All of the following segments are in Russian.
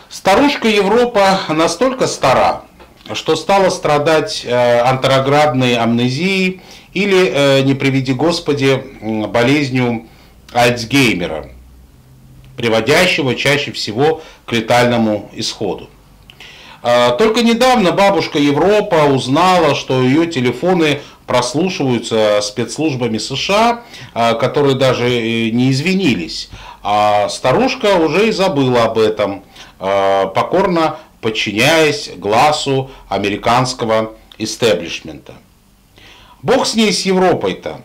Старушка Европа настолько стара, что стала страдать антероградной амнезией или, не приведи Господи, болезнью Альцгеймера, приводящего чаще всего к летальному исходу. Только недавно бабушка Европа узнала, что ее телефоны прослушиваются спецслужбами США, которые даже не извинились. А старушка уже и забыла об этом, покорно подчиняясь глазу американского истеблишмента. Бог с ней, с Европой-то.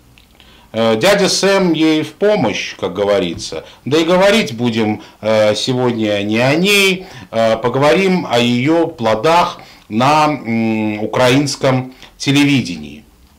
Дядя Сэм ей в помощь, как говорится. Да и говорить будем сегодня не о ней, поговорим о ее плодах на украинском телевидении.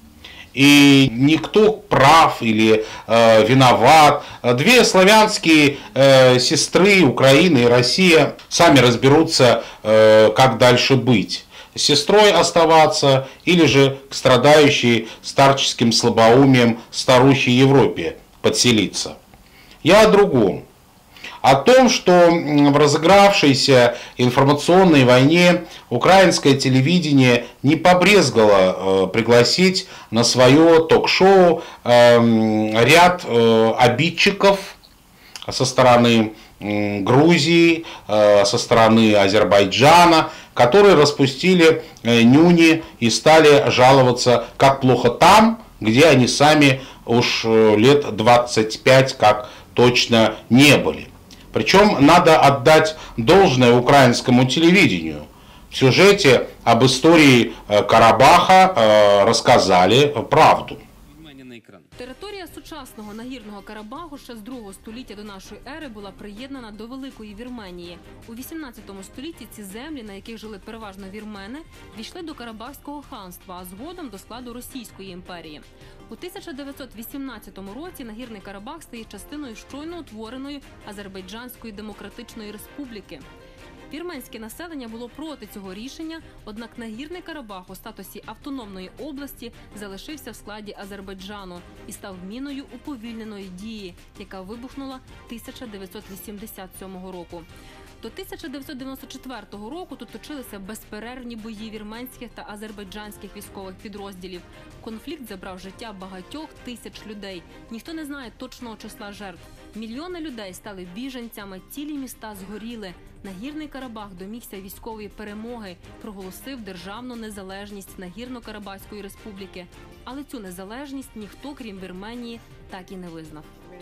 И никто прав или виноват. Две славянские сестры, Украина и Россия, сами разберутся, как дальше быть. С сестрой оставаться или же к страдающей старческим слабоумием старухе Европе подселиться. Я о другом. О том, что в разыгравшейся информационной войне украинское телевидение не побрезгало пригласить на свое ток-шоу ряд обидчиков со стороны Грузии, со стороны Азербайджана, которые распустили нюни и стали жаловаться, как плохо там, где они сами уж лет 25 как точно не были. Причем надо отдать должное украинскому телевидению. В сюжете об истории Карабаха рассказали правду. Територія сучасного нагірного Карабаху ще з 2 століття до нашої ери була приєднана до Великої Вірменії. У 18 столітті ці землі, на яких жили переважно вірмени, війшли до Карабахського ханства, а згодом до складу Російської імперії. У 1918 році нагірний Карабах стає частиною щойно утвореної Азербайджанської демократичної республіки. Вірменське населення було проти цього рішення, однак нагірний Карабах у статусі автономної області залишився в складі Азербайджану і став міною уповільненої дії, яка вибухнула 1987 року. До 1994 року тут точилися безперервні бої вірменських та азербайджанських військових підрозділів. Конфлікт забрав життя багатьох тисяч людей. Ніхто не знає точного числа жертв. Мільйони людей стали біженцями, цілі міста згоріли. Нагірний Карабах домігся військової перемоги, проголосив державну незалежність Нагірно-Карабахської республіки. Але цю незалежність ніхто, крім Вірменії, так і не визнав.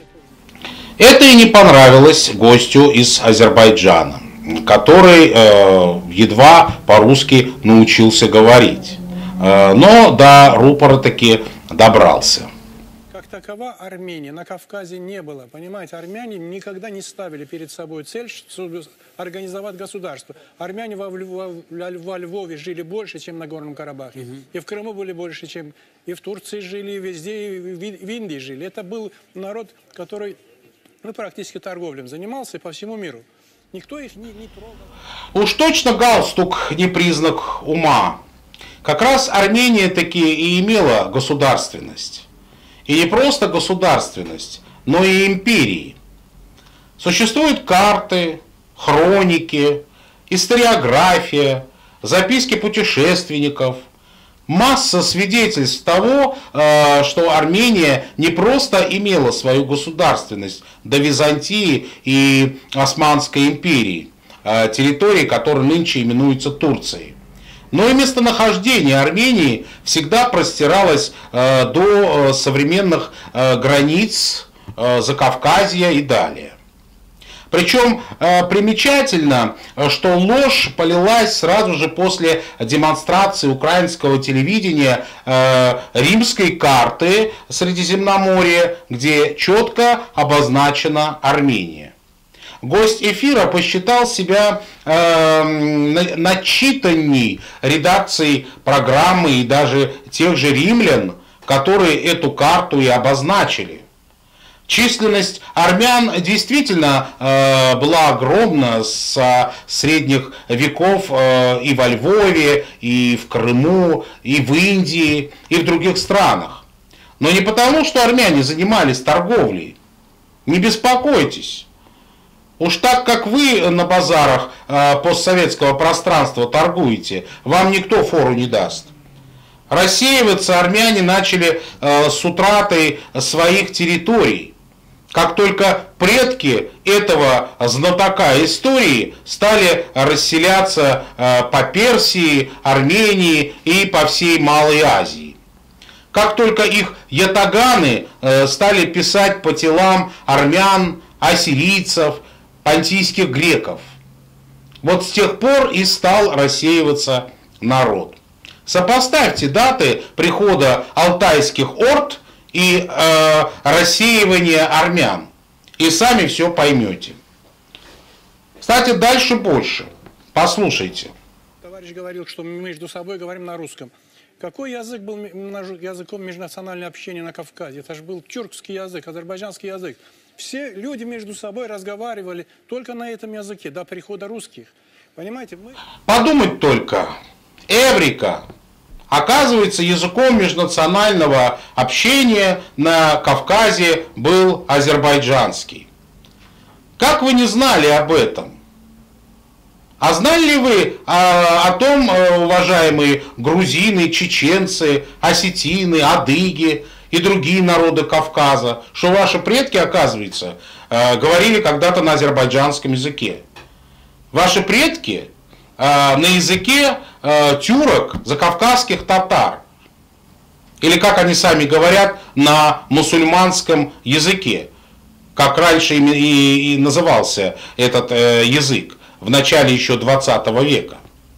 Это и не понравилось гостю из Азербайджана, который едва по-русски научился говорить, но до рупора таки добрался. Как такова Армения на Кавказе не было. Понимаете, армяне никогда не ставили перед собой цель, чтобы организовать государство. Армяне во Львове жили больше, чем на Горном Карабахе. И в Крыму были больше, чем и в Турции жили, и везде, и в Индии жили. Это был народ, который практически торговлей занимался по всему миру. Никто их не трогал. Уж точно галстук не признак ума. Как раз Армения таки и имела государственность. И не просто государственность, но и империи. Существуют карты, хроники, историография, записки путешественников. Масса свидетельств того, что Армения не просто имела свою государственность до Византии и Османской империи, территории, которые нынче именуются Турцией. Но и местонахождение Армении всегда простиралось до современных границ Закавказья и далее. Причем примечательно, что ложь полилась сразу же после демонстрации украинского телевидения римской карты Средиземноморья, где четко обозначена Армения. Гость эфира посчитал себя начитанней редакцией программы и даже тех же римлян, которые эту карту и обозначили. Численность армян действительно была огромна с средних веков и во Львове, и в Крыму, и в Индии, и в других странах. Но не потому, что армяне занимались торговлей. Не беспокойтесь. Уж так как вы на базарах постсоветского пространства торгуете, вам никто фору не даст. Рассеиваться армяне начали с утратой своих территорий. Как только предки этого знатока истории стали расселяться по Персии, Армении и по всей Малой Азии. Как только их ятаганы стали писать по телам армян, ассирийцев, понтийских греков. Вот с тех пор и стал рассеиваться народ. Сопоставьте даты прихода алтайских орд и рассеивания армян, и сами все поймете. Кстати, дальше больше. Послушайте. Товарищ говорил, что мы между собой говорим на русском. Какой язык был языком межнационального общения на Кавказе? Это же был тюркский язык, азербайджанский язык. Все люди между собой разговаривали только на этом языке до прихода русских. Понимаете, мы... Подумать только. Эврика. Оказывается, языком межнационального общения на Кавказе был азербайджанский. Как вы не знали об этом? А знали ли вы о том, уважаемые грузины, чеченцы, осетины, адыги и другие народы Кавказа, что ваши предки, оказывается, говорили когда-то на азербайджанском языке? Ваши предки на языке тюрок, закавказских татар, или, как они сами говорят, на мусульманском языке, как раньше и назывался этот язык в начале еще 20 века.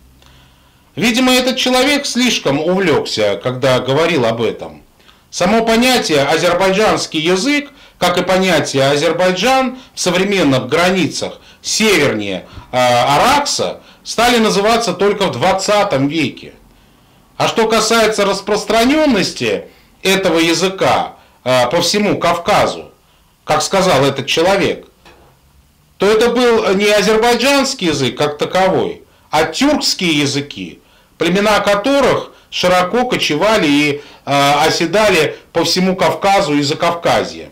Видимо, этот человек слишком увлекся, когда говорил об этом. Само понятие азербайджанский язык, как и понятие Азербайджан в современных границах севернее Аракса, стали называться только в 20 веке. А что касается распространенности этого языка по всему Кавказу, как сказал этот человек, то это был не азербайджанский язык как таковой, а тюркские языки, племена которых широко кочевали и оседали по всему Кавказу и Закавказье.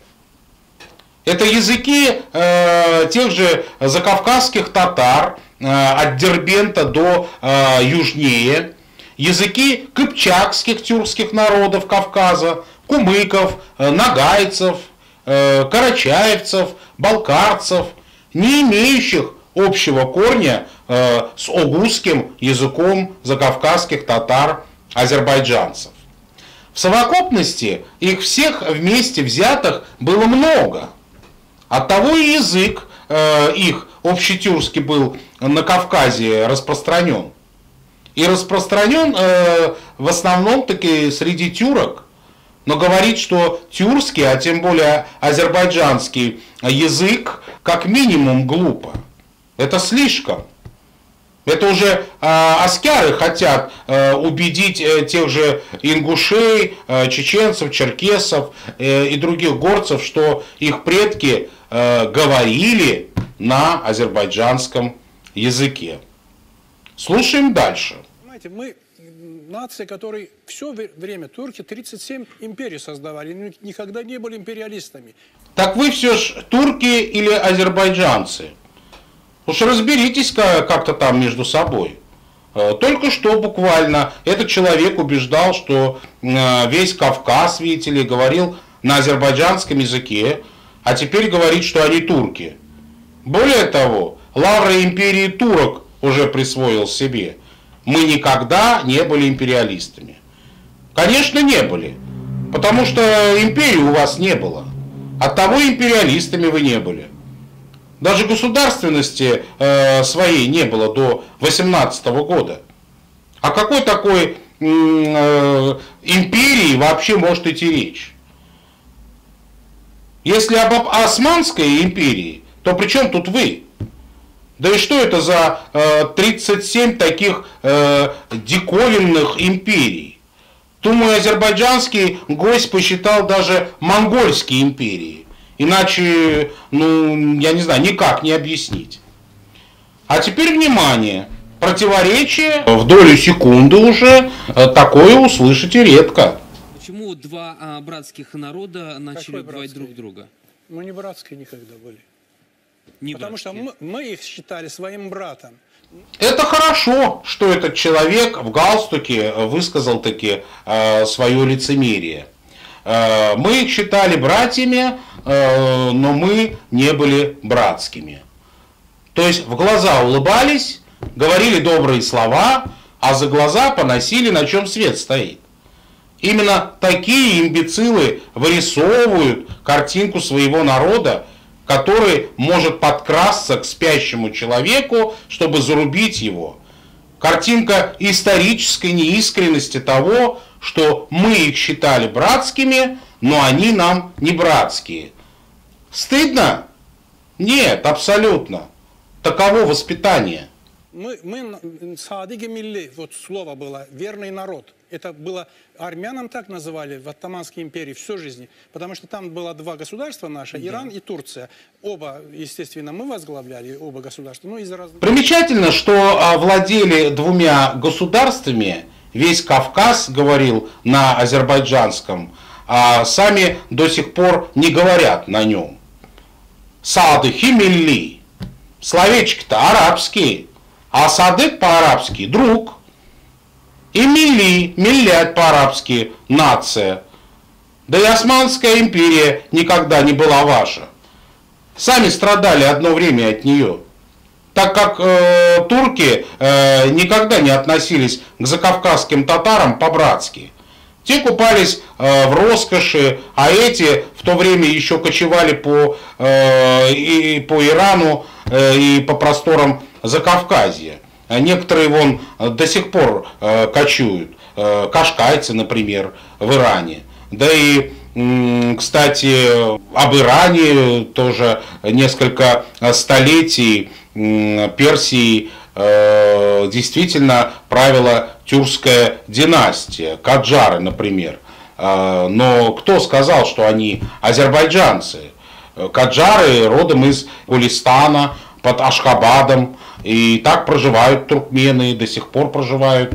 Это языки тех же закавказских татар, от Дербента до южнее, языки кыпчакских тюркских народов Кавказа, кумыков, нагайцев, карачаевцев, балкарцев, не имеющих общего корня с огузским языком закавказских татар-азербайджанцев. В совокупности их всех вместе взятых было много. Оттого и язык их общетюркский был на Кавказе распространен. И распространен в основном таки среди тюрок. Но говорить, что тюркский, а тем более азербайджанский язык, как минимум глупо. Это слишком. Это уже аскяры хотят убедить тех же ингушей, чеченцев, черкесов и других горцев, что их предки говорили на азербайджанском языке. Слушаем дальше. Понимаете, мы нация, которая все время, турки 37 империй создавали, никогда не были империалистами. Так вы все ж турки или азербайджанцы? Уж разберитесь как-то там между собой. Только что буквально этот человек убеждал, что весь Кавказ, видите ли, говорил на азербайджанском языке, а теперь говорит, что они турки. Более того, лавры империи турок уже присвоил себе. Мы никогда не были империалистами. Конечно, не были. Потому что империи у вас не было. Оттого империалистами вы не были. Даже государственности своей не было до 18 года. О какой такой империи вообще может идти речь? Если об Османской империи, то при чем тут вы? Да и что это за 37 таких диковинных империй? Думаю, азербайджанский гость посчитал даже монгольские империи. Иначе, я не знаю, никак не объяснить. А теперь внимание. Противоречие в долю секунды уже такое услышите редко. Почему два братских народа начали убивать друг друга? Мы не братские никогда были. Потому что мы их считали своим братом. Это хорошо, что этот человек в галстуке высказал таки свое лицемерие. Мы их считали братьями, но мы не были братскими. То есть в глаза улыбались, говорили добрые слова, а за глаза поносили, на чем свет стоит. Именно такие имбецилы вырисовывают картинку своего народа, который может подкрасться к спящему человеку, чтобы зарубить его. Картинка исторической неискренности того, что мы их считали братскими, но они нам не братские. Стыдно? Нет, абсолютно. Таково воспитание. Мы Садыги Милли, вот слово было, верный народ. Это было, армянам так называли в Оттоманской империи всю жизнь. Потому что там было два государства наши, Иран и Турция. Оба, естественно, мы возглавляли, оба государства. Ну, из-за разных... Примечательно, что владели двумя государствами, весь Кавказ говорил на азербайджанском, а сами до сих пор не говорят на нем. Садыхи Милли. Словечки-то арабские. А садык по-арабски друг. И милли, миллять по-арабски нация. Да и Османская империя никогда не была ваша. Сами страдали одно время от нее. Так как турки никогда не относились к закавказским татарам по-братски. Те купались в роскоши, а эти в то время еще кочевали по Ирану и по просторам Закавказья. Некоторые вон до сих пор кочуют. Кашкайцы, например, в Иране. Да и, кстати, об Иране тоже несколько столетий Персии действительно правила тюркская династия, каджары, например. Но кто сказал, что они азербайджанцы? Каджары родом из Гулистана, под Ашхабадом, и так проживают туркмены, до сих пор проживают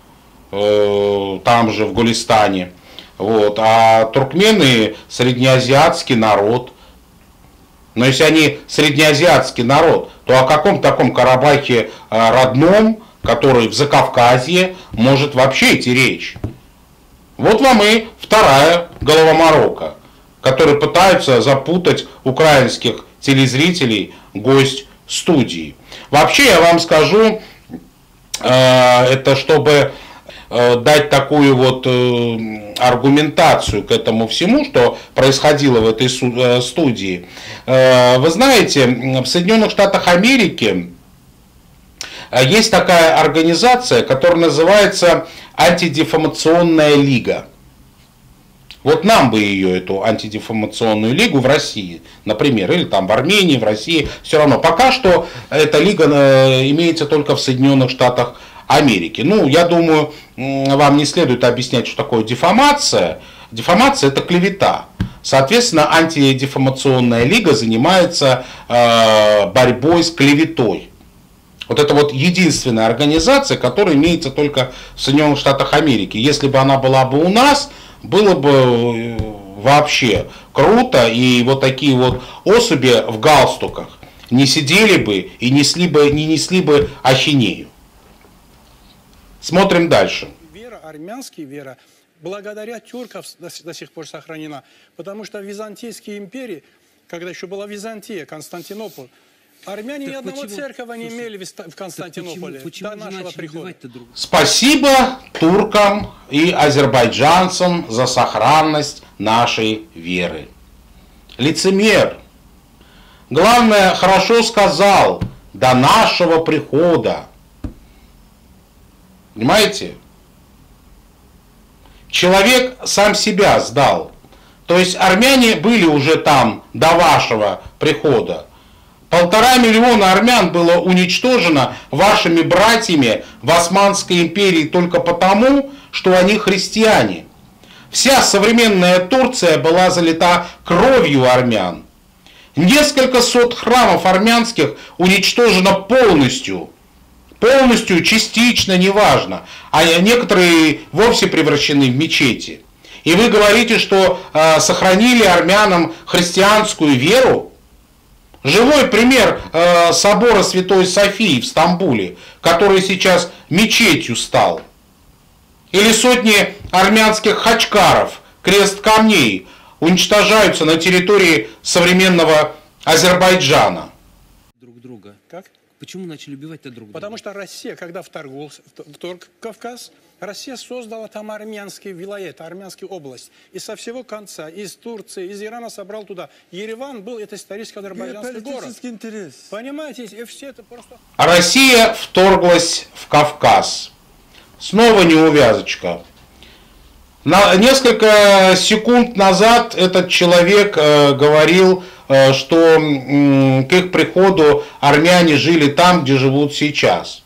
там же, в Гулистане. Вот. А туркмены среднеазиатский народ. Но если они среднеазиатский народ, то о каком таком Карабахе родном, который в Закавказье, может вообще идти речь? Вот вам и вторая головоморока, которые пытаются запутать украинских телезрителей, гость студии. Вообще я вам скажу, это чтобы дать такую вот аргументацию к этому всему, что происходило в этой студии. Вы знаете, в Соединенных Штатах Америки есть такая организация, которая называется Антидефамационная лига. Вот нам бы ее, эту антидефамационную лигу в России, например, или там в Армении, в России, все равно. Пока что эта лига имеется только в Соединенных Штатах Америки. Ну, я думаю, вам не следует объяснять, что такое дефамация. Дефамация – это клевета. Соответственно, антидефамационная лига занимается борьбой с клеветой. Вот это вот единственная организация, которая имеется только в Соединенных Штатах Америки. Если бы она была бы у нас, было бы вообще круто, и вот такие вот особи в галстуках не сидели бы и не несли бы ахинею. Смотрим дальше. Вера, армянская вера, благодаря туркам до сих пор сохранена. Потому что в Византийской империи, когда еще была Византия, Константинополь, армяне ни одного церкви не имели в Константинополе до нашего прихода. Спасибо туркам и азербайджанцам за сохранность нашей веры. Лицемер. Главное, хорошо сказал, до нашего прихода. Понимаете? Человек сам себя сдал. То есть армяне были уже там до вашего прихода. 1,5 миллиона армян было уничтожено вашими братьями в Османской империи только потому, что они христиане. Вся современная Турция была залита кровью армян. Несколько сот храмов армянских уничтожено полностью. Полностью, частично, неважно. А некоторые вовсе превращены в мечети. И вы говорите, что сохранили армянам христианскую веру? Живой пример собора Святой Софии в Стамбуле, который сейчас мечетью стал. Или сотни армянских хачкаров, крест камней, уничтожаются на территории современного Азербайджана. Друг друга. Как? Почему начали убивать-то друг друга? Потому что Россия, когда вторг Кавказ, Россия создала там армянский вилает, армянскую область. И со всего конца, из Турции, из Ирана собрал туда. Ереван был, это исторический азербайджанский город. Интерес. Понимаете, и все это просто... Россия вторглась в Кавказ. Снова неувязочка. Несколько секунд назад этот человек говорил, что к их приходу армяне жили там, где живут сейчас.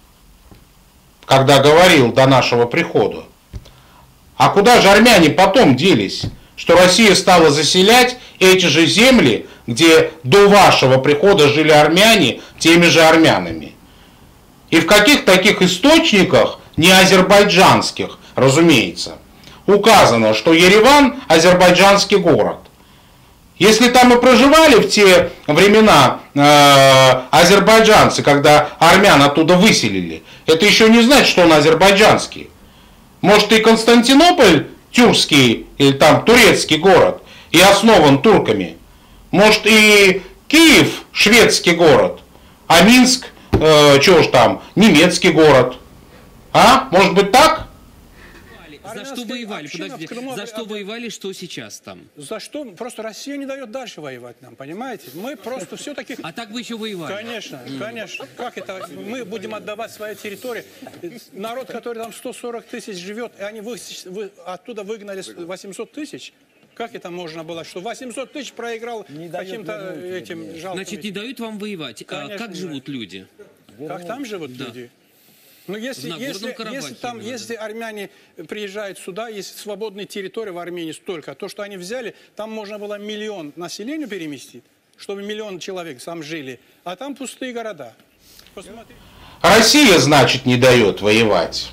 Когда говорил до нашего прихода. А куда же армяне потом делись? Что Россия стала заселять эти же земли, где до вашего прихода жили армяне, теми же армянами. И в каких таких источниках, не азербайджанских, разумеется, указано, что Ереван – азербайджанский город. Если там и проживали в те времена азербайджанцы, когда армян оттуда выселили, это еще не значит, что он азербайджанский. Может, и Константинополь тюркский или там турецкий город и основан турками. Может, и Киев шведский город, а Минск, чего ж там, немецкий город. А? Может быть так? За что воевали? Подожди, за что воевали, что сейчас там? За что? Просто Россия не дает дальше воевать нам, понимаете? Мы просто все-таки... А так вы еще воевали? Конечно, конечно. Как это? Мы будем отдавать свои территории. Народ, который там 140 тысяч живет, и они оттуда выгнали 800 тысяч. Как это можно было? Что 800 тысяч проиграл каким-то этим жалким... Значит, не дают вам воевать. А как живут люди? Как там живут люди? Ну, если армяне приезжают сюда, есть свободные территории в Армении столько, то, что они взяли, там можно было 1 миллион населения переместить, чтобы 1 миллион человек там жили, а там пустые города. Посмотрите. Россия, значит, не дает воевать.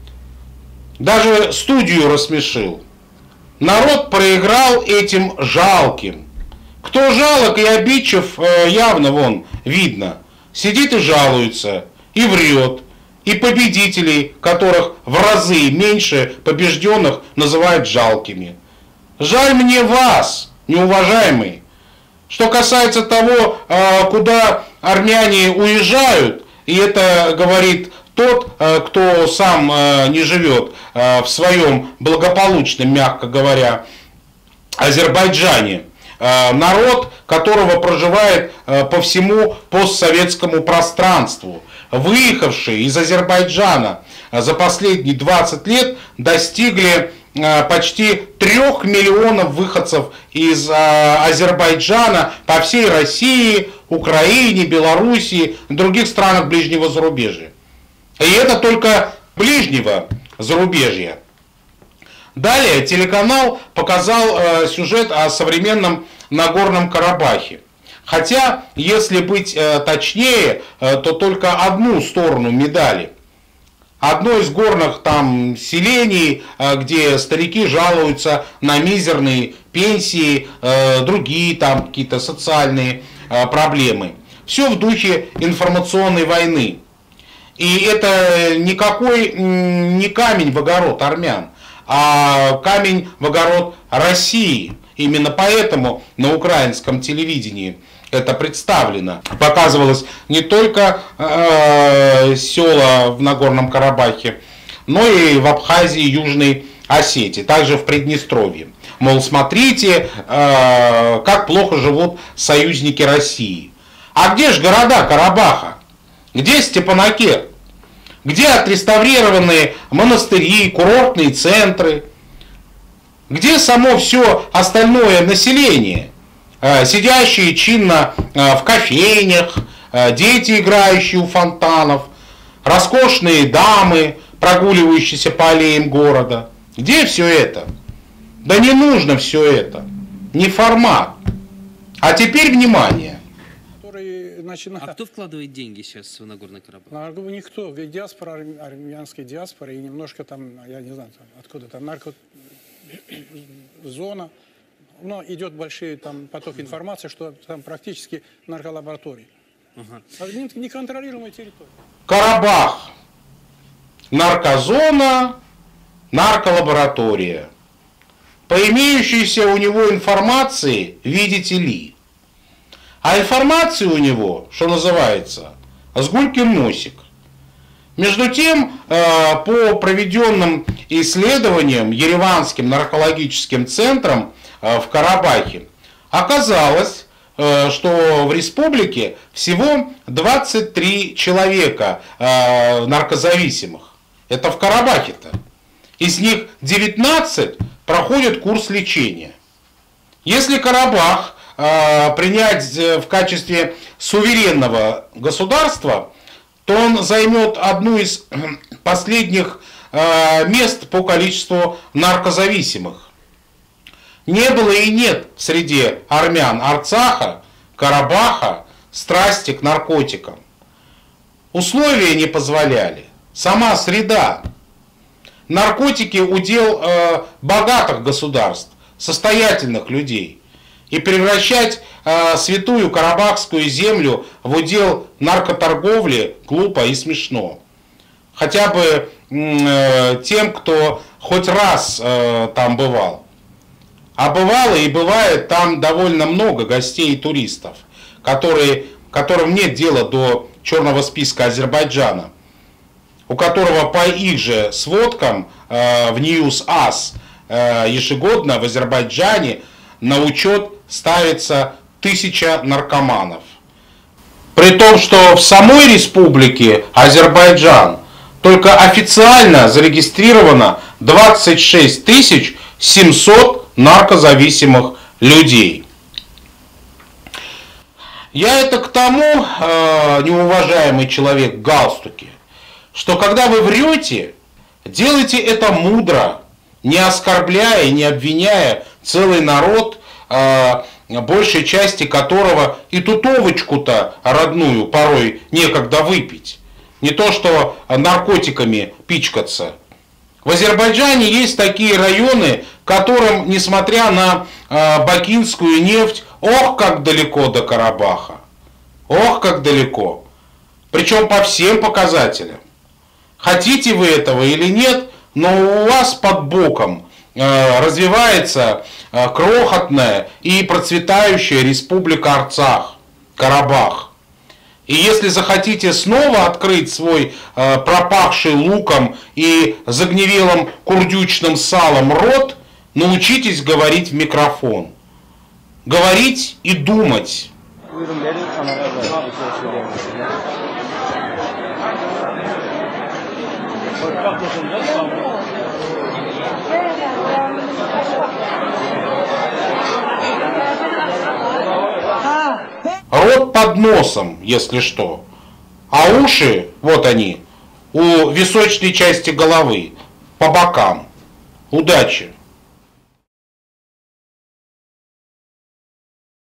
Даже студию рассмешил. Народ проиграл этим жалким. Кто жалок и обидчив, явно вон видно. Сидит и жалуется, и врет. И победителей, которых в разы меньше побежденных, называют жалкими. Жаль мне вас, неуважаемый. Что касается того, куда армяне уезжают, и это говорит тот, кто сам не живет в своем благополучном, мягко говоря, Азербайджане. Народ, которого проживает по всему постсоветскому пространству, выехавшие из Азербайджана за последние 20 лет, достигли почти 3 миллионов выходцев из Азербайджана по всей России, Украине, Белоруссии, других странах ближнего зарубежья. И это только ближнего зарубежья. Далее телеканал показал сюжет о современном Нагорном Карабахе. Хотя, если быть точнее, то только одну сторону медали. Одно из горных там селений, где старики жалуются на мизерные пенсии, другие там какие-то социальные проблемы. Все в духе информационной войны. И это никакой не камень в огород армян, а камень в огород России. Именно поэтому на украинском телевидении это представлено. Показывалось не только села в Нагорном Карабахе, но и в Абхазии, Южной Осетии, также в Приднестровье. Мол, смотрите, как плохо живут союзники России. А где же города Карабаха? Где Степанакерт? Где отреставрированные монастыри, курортные центры? Где само все остальное население? Сидящие чинно в кофейнях, дети, играющие у фонтанов, роскошные дамы, прогуливающиеся по аллеям города. Где все это? Да не нужно все это. Не формат. А теперь внимание. А кто вкладывает деньги сейчас в Нагорный Карабах? Никто. Диаспора, армянская диаспора и немножко там, я не знаю, откуда там наркозона, но идет большой там поток информации, что там практически нарколаборатории. Неконтролируемая территория. Карабах. Наркозона, нарколаборатория. По имеющейся у него информации, видите ли. А информации у него, что называется, с гулькин носик. Между тем, по проведенным исследованиям Ереванским наркологическим центром в Карабахе, оказалось, что в республике всего 23 человека наркозависимых. Это в Карабахе-то. Из них 19 проходят курс лечения. Если Карабах принять в качестве суверенного государства, то он займет одну из последних мест по количеству наркозависимых. Не было и нет среди армян Арцаха, Карабаха страсти к наркотикам. Условия не позволяли, сама среда. Наркотики удел богатых государств, состоятельных людей. И превращать святую карабахскую землю в удел наркоторговли глупо и смешно. Хотя бы тем, кто хоть раз там бывал. А бывало и бывает там довольно много гостей и туристов, которым нет дела до черного списка Азербайджана, у которого по их же сводкам в News.As ежегодно в Азербайджане на учет ставится 1000 наркоманов. При том, что в самой республике Азербайджан только официально зарегистрировано 26 700 наркозависимых людей. Я это к тому, неуважаемый человек в галстуке, что когда вы врете, делайте это мудро, не оскорбляя, не обвиняя целый народ, большей части которого и тутовочку-то родную порой некогда выпить. Не то что наркотиками пичкаться. В Азербайджане есть такие районы, которым, несмотря на бакинскую нефть, ох, как далеко до Карабаха. Ох, как далеко. Причем по всем показателям. Хотите вы этого или нет, но у вас под боком развивается крохотная и процветающая республика Арцах, Карабах. И если захотите снова открыть свой пропахший луком и загневелым курдючным салом рот, научитесь говорить в микрофон. Говорить и думать. Рот под носом, если что. А уши, вот они, у височной части головы, по бокам. Удачи!